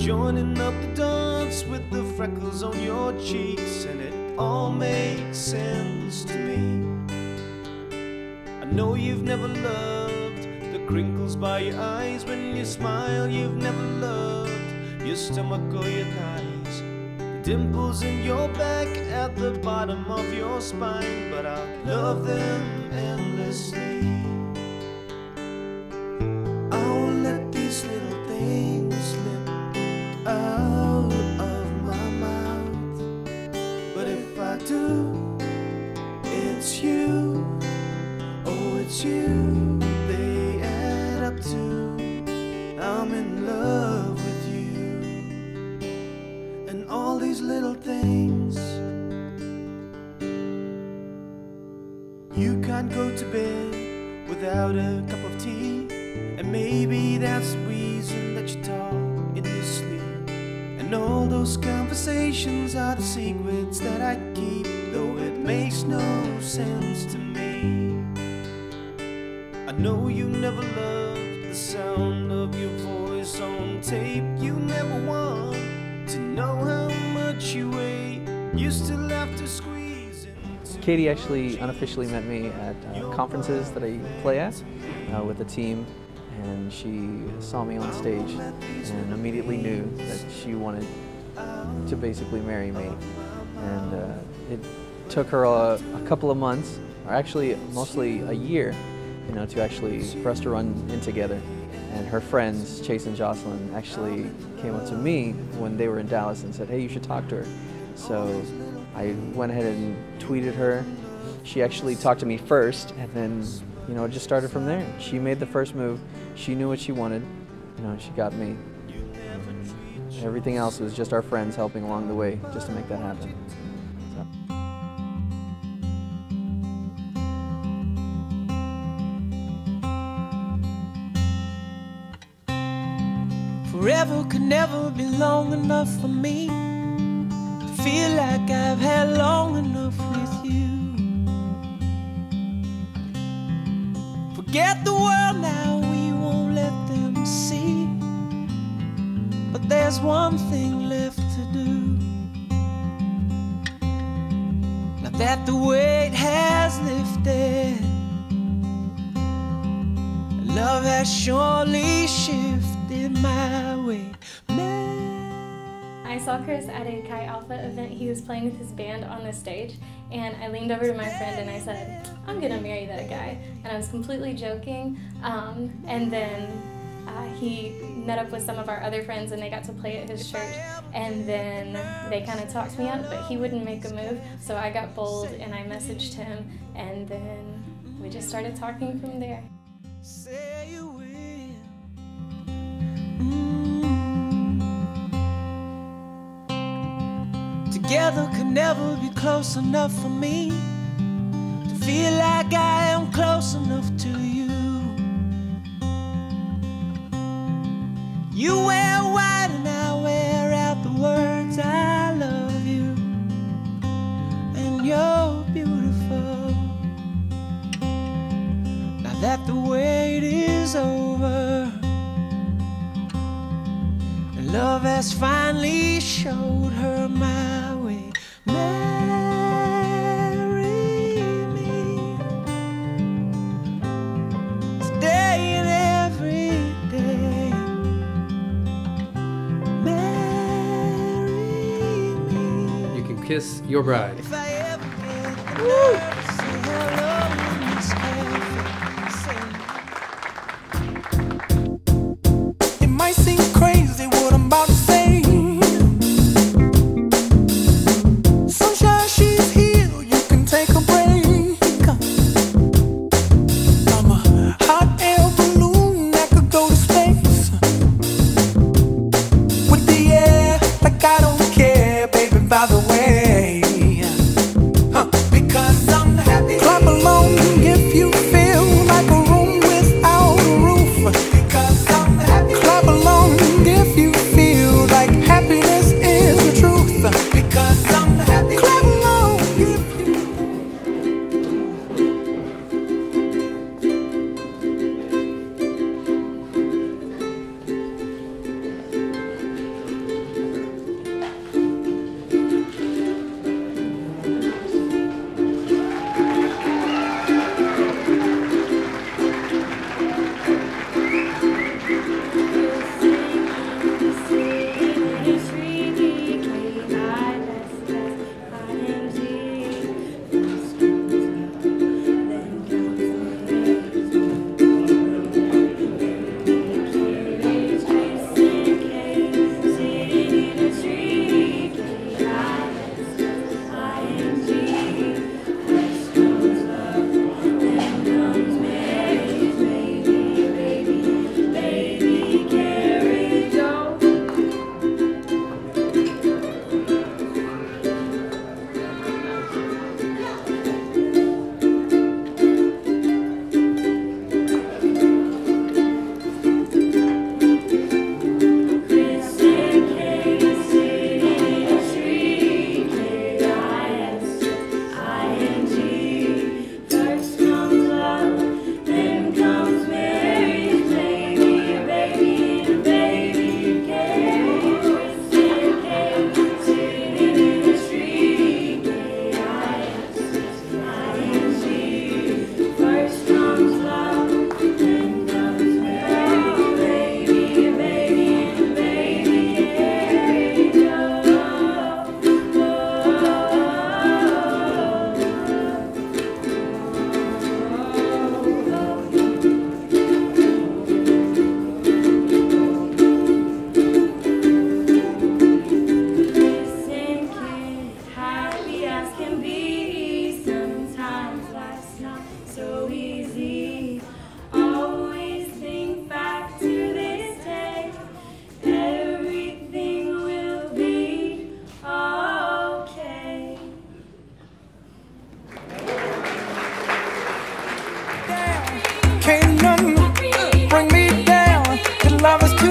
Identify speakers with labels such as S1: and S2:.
S1: joining up the dance with the freckles on your cheeks, and it all makes sense to me. I know you've never loved the crinkles by your eyes when you smile. You've never loved your stomach or your thighs, the dimples in your back at the bottom of your spine, but I love them endlessly. I won't let these little things slip out of my mouth, but if I do, it's you, oh it's you they add up to. I'm in love with you, and all these little things. You can't go to bed without a cup of tea, and maybe that's the reason that you talk in your sleep. And all those conversations are the secrets that I keep, though it makes no sense to me. I know you never loved the sound of your voice on tape. You never want to know how much you weigh. You still have to squeeze into.
S2: Katie actually unofficially met me at conferences that I play at with the team, and she saw me on stage and immediately knew that she wanted to basically marry me. And it took her a couple of months, or actually mostly a year, for us to run in together. And her friends, Chase and Jocelyn, actually came up to me when they were in Dallas and said, hey, you should talk to her. So I went ahead and tweeted her. She actually talked to me first, and then it just started from there. She made the first move. She knew what she wanted. She got me. Everything else was just our friends helping along the way just to make that happen. So.
S3: Forever could never be long enough for me to feel like I've had long enough with you. Forget the world now, we won't let them see. But there's one thing left to do. Now that the weight has lifted, love has surely shifted my way.
S4: I saw Chris at a Chi Alpha event. He was playing with his band on the stage, and I leaned over to my friend and I said, I'm gonna marry that guy. And I was completely joking, and then he met up with some of our other friends and they got to play at his church, and then they kind of talked me up, but he wouldn't make a move, so I got bold and I messaged him, and then we just started talking from there.
S3: Say you will. Together could never be close enough for me to feel like I am close enough to you. You wear white and I wear out the words I love you, and you're beautiful. Now that the wait is over, and love has finally showed her my way. Marry me today and every day. Marry me.
S5: You can kiss your bride.
S3: If I ever get the nerve to say hello in this cafe. It might seem crazy what I'm about to say. Sunshine, she's here, you can take a break. I'm a hot air balloon that could go to space with the air, like I don't care, baby, by the way. Because I'm was too